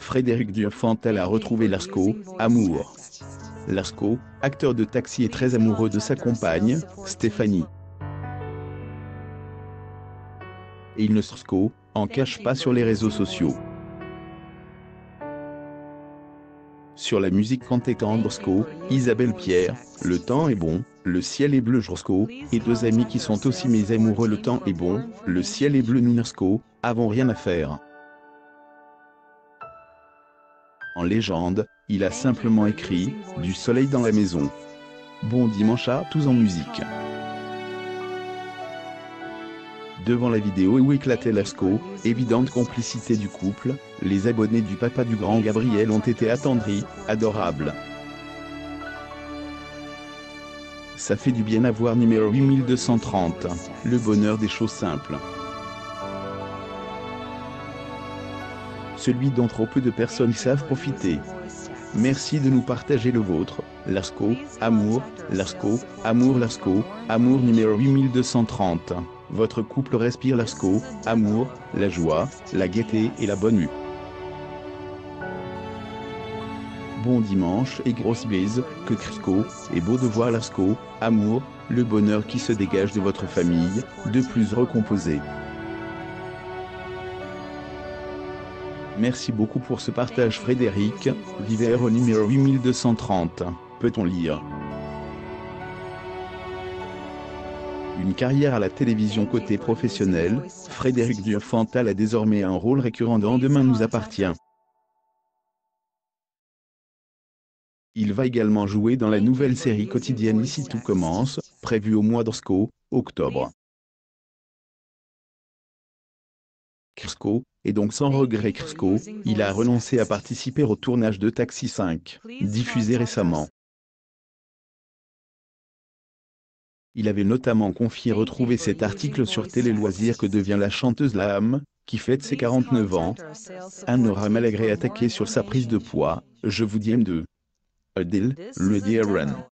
Frédéric Durfantal a retrouvé Lascaux, amour. Lascaux, acteur de Taxi, est très amoureux de sa compagne, Stéphanie. Et il ne en cache pas sur les réseaux sociaux. Sur la musique cantécante Sco, Isabelle Pierre, le temps est bon, le ciel est bleu Sco, et deux amis qui sont aussi mes amoureux, le temps est bon, le ciel est bleu Sco, avons rien à faire. En légende, il a simplement écrit « Du soleil dans la maison ». Bon dimanche à tous en musique. Devant la vidéo où éclatait Lascaux, évidente complicité du couple, les abonnés du papa du grand Gabriel ont été attendris, adorables. Ça fait du bien à voir numéro 8230, le bonheur des choses simples. Celui dont trop peu de personnes savent profiter. Merci de nous partager le vôtre, Lascaux, amour, Lascaux, amour Lascaux, amour numéro 8230. Votre couple respire Lascaux, amour, la joie, la gaieté et la bonne humeur. Bon dimanche et grosse bise, que Crisco, est beau de voir Lascaux, amour, le bonheur qui se dégage de votre famille, de plus recomposée. Merci beaucoup pour ce partage Frédéric, Viver au numéro 8230, peut-on lire. Une carrière à la télévision côté professionnel, Frédéric Durfantal a désormais un rôle récurrent dans Demain nous appartient. Il va également jouer dans la nouvelle série quotidienne Ici tout commence, prévue au mois d'octobre. Crisco, et donc sans regret Crisco, il a renoncé à participer au tournage de Taxi 5, diffusé récemment. Il avait notamment confié retrouver cet article sur Télé Loisirs que devient la chanteuse Laham, qui fête ses 49 ans. Anne aura malgré attaqué sur sa prise de poids, je vous dis M2. Adil, le Dear Run.